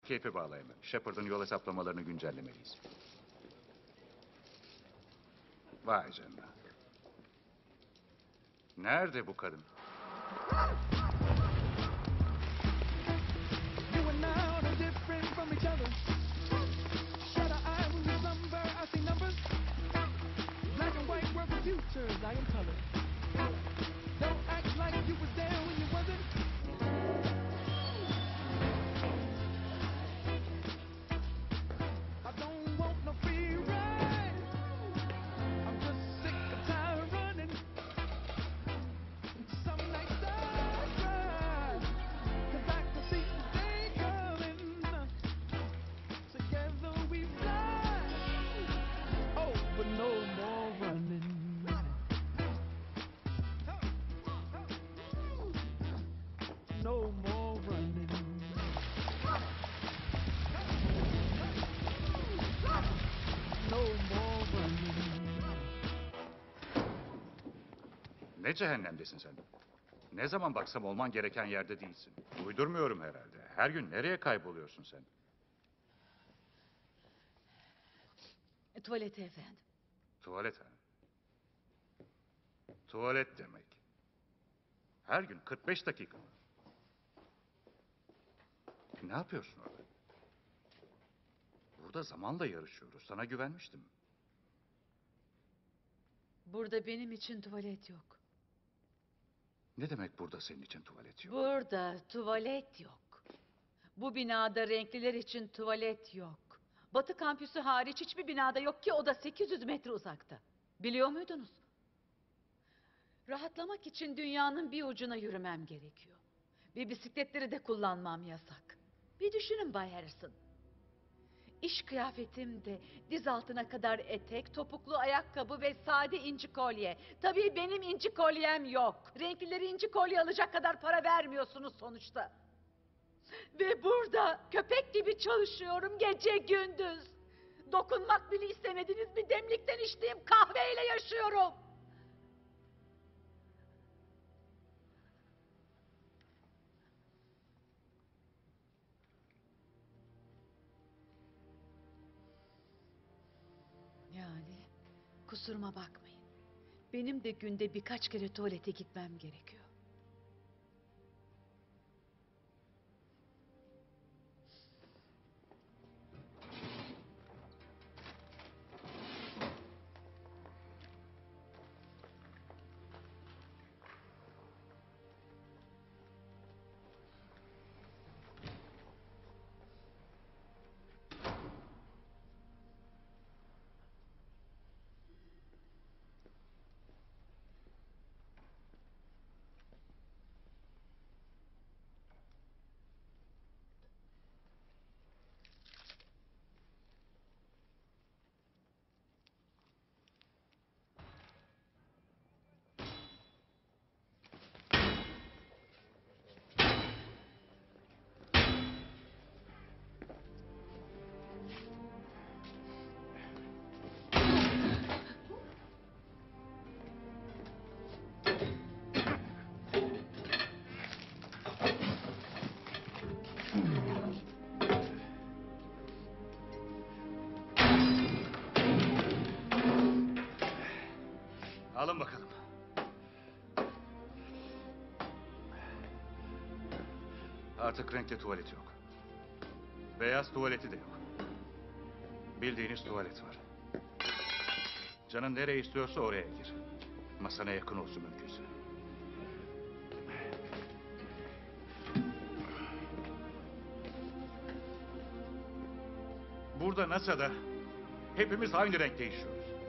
Keyfi bağlayalım. Shepard'ın yol hesaplamalarını güncellemeliyiz. Vay canına. Nerede bu kadın? You and I are different from each other. Shut our eyes when we slumber. I see numbers. Black and white world for futures. I am color. Don't act like you was there when you wasn't. I don't want no free ride. I'm just sick and tired of running. Some nights I cry, 'cause I can see the day coming. Together we fly. Oh, but no more running. No more running. No more running. Ne cehennemdesin sen? Ne zaman baksam olman gereken yerde değilsin. Uydurmuyorum herhalde. Her gün nereye kayboluyorsun sen? Tuvalete efendim. Tuvalet ha. Tuvalet demek. Her gün 45 dakika mı? Ne yapıyorsun orada? Burada zamanla yarışıyoruz. Sana güvenmiştim. Burada benim için tuvalet yok. Ne demek burada senin için tuvalet yok? Burada tuvalet yok. Bu binada renkliler için tuvalet yok. Batı kampüsü hariç hiçbir binada yok ki o da 800 metre uzakta. Biliyor muydunuz? Rahatlamak için dünyanın bir ucuna yürümem gerekiyor. Ve bisikletleri de kullanmam yasak. Bir düşünün Bay Harrison. İş kıyafetimde diz altına kadar etek, topuklu ayakkabı ve sade inci kolye. Tabii benim inci kolyem yok. Renklileri inci kolye alacak kadar para vermiyorsunuz sonuçta. Ve burada köpek gibi çalışıyorum gece gündüz. Dokunmak bile istemediğiniz bir demlikten içtiğim kahveyle yaşıyorum. Yani kusuruma bakmayın. Benim de günde birkaç kere tuvalete gitmem gerekiyor. Alın bakalım. Artık renkli tuvalet yok. Beyaz tuvaleti de yok. Bildiğiniz tuvalet var. Canın nereye istiyorsa oraya gir. Masana yakın olsun mümkünse. Burada NASA'da hepimiz aynı renkte işiyoruz.